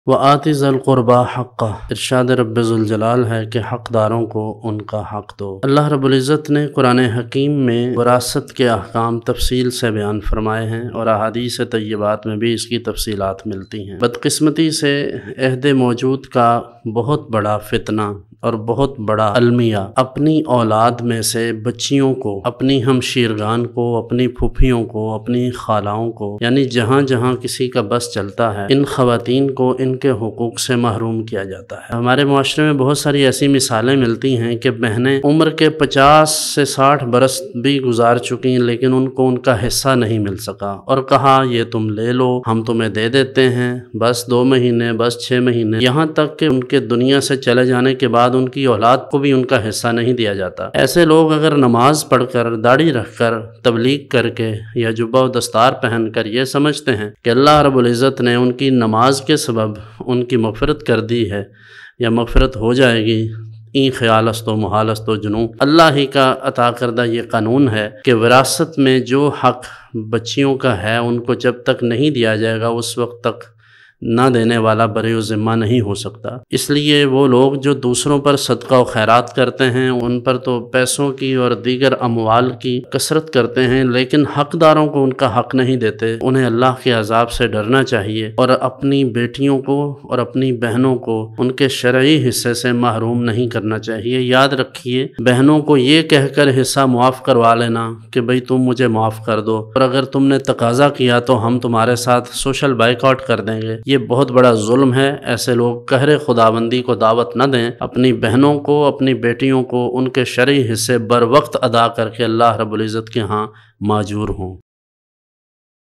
وَآتِ ذَا الْقُرْبَى حَقَّهُ، ارشاد رب ذوالجلال ہے کہ حقداروں کو ان کا حق دو۔ اللہ رب العزت نے قرآن حکیم میں وراثت کے احکام تفصیل سے بیان فرمائے ہیں اور احادیث طیبات میں بھی اس کی تفصیلات ملتی ہیں۔ بدقسمتی سے عہد موجود کا بہت بڑا فتنہ اور بہت بڑا المیہ اپنی اولاد میں سے بچیوں کو، اپنی ہمشیرگان کو، اپنی پھوپھیوں کو، اپنی خالاؤں کو، یعنی جہاں جہاں کسی کا بس چلتا ہے، ان خواتین کو ان کے حقوق سے محروم کیا جاتا ہے۔ ہمارے معاشرے میں بہت ساری ایسی مثالیں ملتی ہیں کہ بہنیں عمر کے 50 سے 60 برس بھی گزار چکی ہیں لیکن ان کو ان کا حصہ نہیں مل سکا، اور کہا یہ تم لے لو، ہم تمہیں دے دیتے ہیں، بس 2 مہینے، بس 6 مہینے، یہاں تک کہ ان کے دنیا سے چلے جانے کے بعد ان کی اولاد کو بھی ان کا حصہ نہیں دیا جاتا۔ ایسے لوگ اگر نماز پڑھ کر، داڑھی رکھ کر، تبلیغ کر کے یا جبہ و دستار پہن کر یہ سمجھتے ہیں کہ اللہ رب العزت نے ان کی نماز کے سبب ان کی مغفرت کر دی ہے یا مغفرت ہو جائے گی، این خیال است و محال است و جنوں، اللہ ہی کا عطا کردہ یہ قانون ہے کہ وراثت میں جو حق بچیوں کا ہے ان کو جب تک نہیں دیا جائے گا اس وقت تک نہ دینے والا بری و ذمہ نہیں ہو سکتا۔ اس لیے وہ لوگ جو دوسروں پر صدقہ و خیرات کرتے ہیں ان پر تو پیسوں کی اور دیگر اموال کی کثرت کرتے ہیں لیکن حقداروں کو ان کا حق نہیں دیتے۔ انہیں اللہ کے عذاب سے ڈرنا چاہیے اور اپنی بیٹیوں کو اور اپنی بہنوں کو ان کے شرعی حصے سے محروم نہیں کرنا چاہیے۔ یاد رکھیے، بہنوں کو یہ کہہ کر حصہ معاف کروا لینا کہ بھئی تم مجھے معاف کر دو، اور اگر تم نے تقاضا کیا تو ہم تمہارے ساتھ سوشل بائیکاٹ کر دیں گے، یہ بہت بڑا ظلم ہے۔ ایسے لوگ قہر خداوندی کو دعوت نہ دیں۔ اپنی بہنوں کو، اپنی بیٹیوں کو ان کے شرعی حصے بر وقت ادا کر کے اللہ رب العزت کے ہاں ماجور ہوں۔